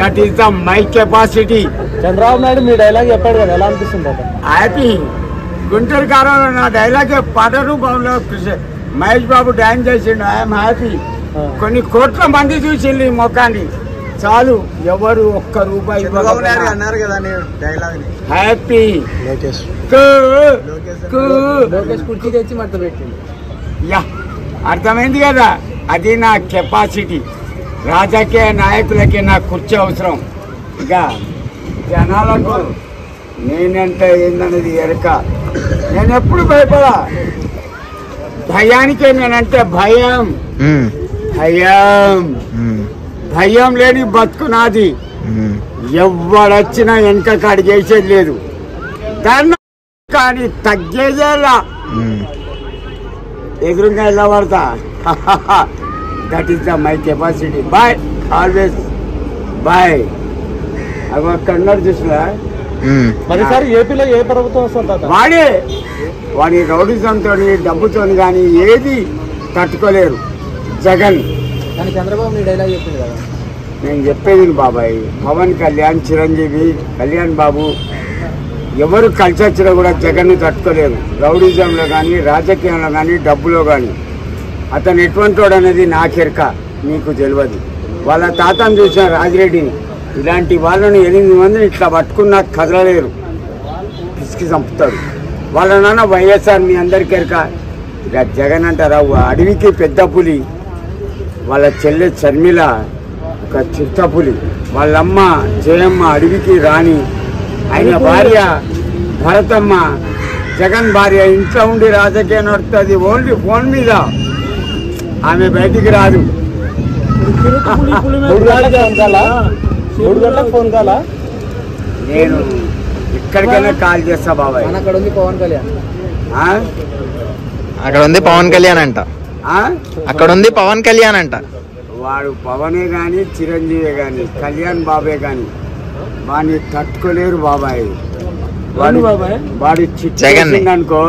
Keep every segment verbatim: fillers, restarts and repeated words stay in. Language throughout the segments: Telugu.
That is the my capacity. Chandrababu Naidu మీ డైలాగ్ చెప్పాడు కదా, ఎలా అనిపిస్తుంది? హ్యాపీ. గుంటూరు కారంలో నా డైలాగ్ పాట రూపంలో మహేష్ బాబు డాన్స్ చేసిండు. I'm happy. కొన్ని కోట్ల మంది చూసిండు ఈ మొక్కాన్ని, చాలు. ఎవరు ఒక్క రూపాయి అన్నారు కదా డైలాగ్ హ్యాపీ. కుర్చీ తెచ్చి మట్ట పెట్టింది. యా, అర్థమైంది కదా, అది నా కెపాసిటీ. రాజకీయ నాయకులకి నా కుర్చీ అవసరం. ఇక జనాలకు నేనంటే ఏందనేది ఎరక. నేను ఎప్పుడు భయపడా. భయానికే నేనంటే భయం. భయం భయం లేని బతుకు నాది. ఎవడొచ్చినా వెనక కాడికి వేసేది లేదు. దాన్ని కానీ తగ్గేదేలా. ఎదురుగా ఎలా పడతా. That is the my capacity. Boy, always boy. అవి కన్నడ చూసినా మరిసారి ఏపీలో ఏ ప్రభుత్వం వస్తుంది? వాడే వాడి రౌడిజంతో డబ్బుతో కానీ ఏది తట్టుకోలేరు. జగన్. కానీ చంద్రబాబు నీ డైలాగ్ చెప్పింది కదా. నేను చెప్పేది బాబాయ్, పవన్ కళ్యాణ్, చిరంజీవి, కళ్యాణ్ బాబు ఎవరు కలిసి వచ్చినా కూడా జగన్ తట్టుకోలేరు. రౌడిజంలో కానీ, రాజకీయంలో కానీ, డబ్బులో కానీ. అతను ఎటువంటి వాడు అనేది నాకెరక, నీకు తెలియదు. వాళ్ళ తాతను చూసిన రాజిరెడ్డిని, ఇలాంటి వాళ్ళని ఎనిమిది మందిని ఇట్లా పట్టుకున్నా కదలలేరు, పిసికి చంపుతాడు. వాళ్ళ నాన్న వైఎస్ఆర్, మీ అందరికీ ఎరక. ఇక జగన్ అంటారా అడవికి పెద్ద పులి, వాళ్ళ చెల్లె షర్మిల ఒక చిత్త పులి, వాళ్ళమ్మ జయమ్మ అడవికి రాణి, ఆయన భార్య భరతమ్మ, జగన్ భార్య ఇంట్లో ఉండి రాజకీయం నడుస్తుంది. ఓన్లీ ఫోన్ మీద, ఆమె బయటికి రాదు. ఫోన్ కాలా? నేను ఎక్కడికైనా కాల్ చేస్తా బాబాయ్. అక్కడ ఉంది పవన్ కళ్యాణ్. అక్కడ ఉంది పవన్ కళ్యాణ్ అంట. అక్కడ ఉంది పవన్ కళ్యాణ్ అంట. వాడు పవనే కానీ, చిరంజీవి కానీ, కళ్యాణ్ బాబే కానీ వాడిని తట్టుకోలేరు బాబాయ్. వాడు వాడు చిట్టేసింది అనుకో.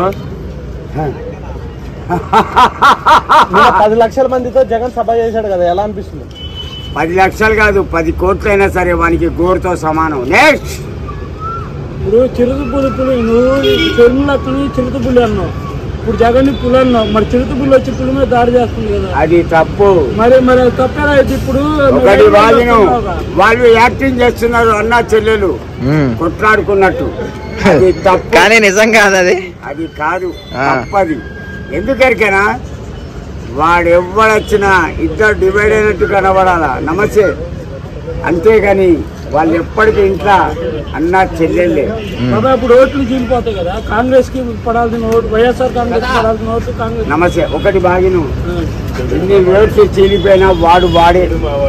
పది లక్షల మందితో జగన్ సభ చేశాడు కదా, ఎలా అనిపిస్తుంది? పది లక్షలు కాదు, పది కోట్లు అయినా సరే వానికి గోరుతో సమానం. నెక్స్ట్ ఇప్పుడు చిరుత పులి పులి నువ్వు చెరువులకి చిరుత పులి అన్నావు, ఇప్పుడు జగన్ పులి అన్నావు. మరి చిరుత పులి వచ్చి పులి మీద దాడి చేస్తుంది కదా, అది తప్పు. మరి మరి తప్పేనా అయితే? ఇప్పుడు ఒకటి వాదిను, వాళ్ళు యాక్టింగ్ చేస్తున్నారు అన్న చెల్లెలు కొట్లాడుకున్నట్టు, అది తప్పు. కానీ నిజం కాదు అది. అది కాదు, తప్పది. ఎందుకరికైనా వాడు ఎవడొచ్చినా ఇద్దరు డివైడ్ అయినట్టు కనబడాలా, నమస్తే. అంతేగాని వాళ్ళు ఎప్పటికీ ఇంట్లో అన్న చెల్లెళ్ళే. ఇప్పుడు ఓట్లు చీలిపోతాయి కదా, కాంగ్రెస్ కి పడాల్సిన ఓటు వైఎస్ఆర్ కాంగ్రెస్ పడాల్సిన ఓటు కాంగ్రెస్. నమస్తే. ఒకటి బాగిను, ఎన్ని ఓట్లు చీలిపోయినా వాడు వాడే.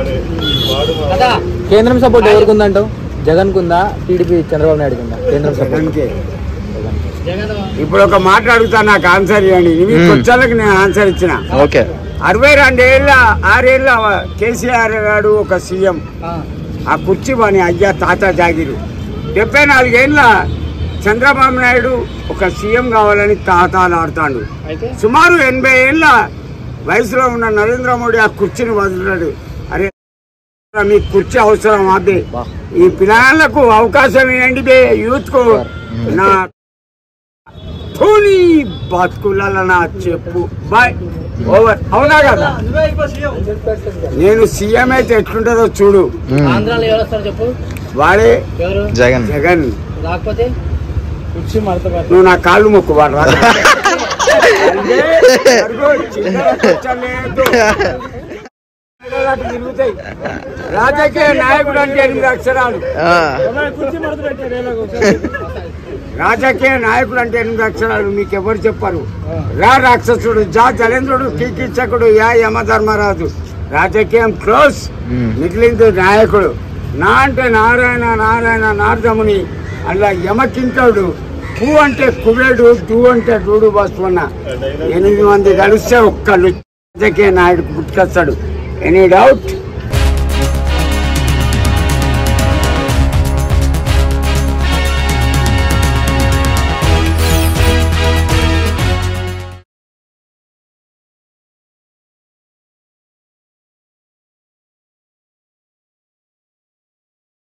కేంద్రం సపోర్ట్ ఎవరికి ఉందంటావు? జగన్ కుందా, టీడీపీ చంద్రబాబు నాయుడు కుందా? కేంద్రం సపోర్ట్. ఇప్పుడు ఒక మాట అడుగుతా, నాకు ఆన్సర్ ఇవ్వండి. ఇవి కొంచెంకి నేను ఆన్సర్ ఇచ్చిన. ఓకే. అరవై రెండేళ్ల ఆరేళ్ల కేసీఆర్ గారు ఒక సీఎం, ఆ కుర్చీ వాని అయ్యా తాత జాగిరు. డెబ్బై నాలుగేళ్ల చంద్రబాబు నాయుడు ఒక సీఎం కావాలని తాతాలు ఆడుతాడు. సుమారు ఎనభై ఏళ్ల వయసులో ఉన్న నరేంద్ర మోడీ ఆ కుర్చీని వదిలాడు. అరే మీ కుర్చీ అవసరం అబ్బే, ఈ పిల్లలకు అవకాశం ఇవ్వండి బే, యూత్ కు. నా ధోని బతుకులలో నా చెప్పు బాయ్ ఓవర్. అవునా కదా? నేను సీఎం అయితే ఎట్లుంటుందో చూడు. వాడే జగన్. జగన్ రాకపోతే నువ్వు నా కాళ్ళు మొక్కు. వాడు రా తిరుగుతాయి. రాజకీయ నాయకుడు అంటే ఎనిమిది అక్షరాలు. రాజకీయ నాయకుడు అంటే ఎనిమిది అక్షరాలు మీకు ఎవరు చెప్పారు? రా రాక్షసుడు, జా జలేంద్రుడు, కీకీచకుడు, యా యమధర్మరాజు. రాజకీయం క్లోజ్, మిగిలింది నాయకుడు. నా అంటే నారాయణ, నారాయణ నారదముని, అలా యమకింకడు. కు అంటే కుబేడు, డు అంటే డూడు బస్వన్న. ఎనిమిది మంది కలిస్తే ఒక్క రాజకీయ నాయకుడు పుట్టుకొస్తాడు. Any doubt?